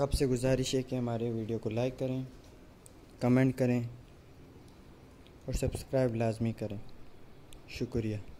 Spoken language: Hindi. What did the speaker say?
आपसे गुजारिश है कि हमारे वीडियो को लाइक करें, कमेंट करें और सब्सक्राइब लाजमी करें। शुक्रिया।